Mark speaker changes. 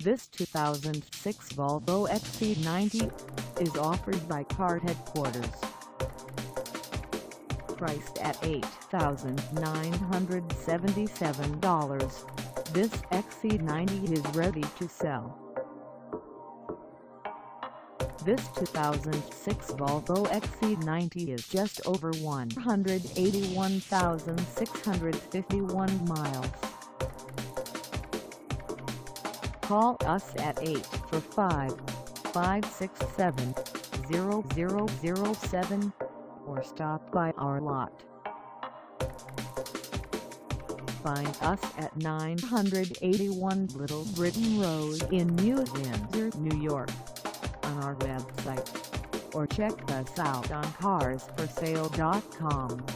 Speaker 1: This 2006 Volvo XC90 is offered by Car Headquarters. Priced at $8,977, this XC90 is ready to sell. This 2006 Volvo XC90 is just over 181,651 miles. Call us at 845-567-0007 or stop by our lot. Find us at 981 Little Britain Road in Windsor, New York, on our website, or check us out on carsforsale.com.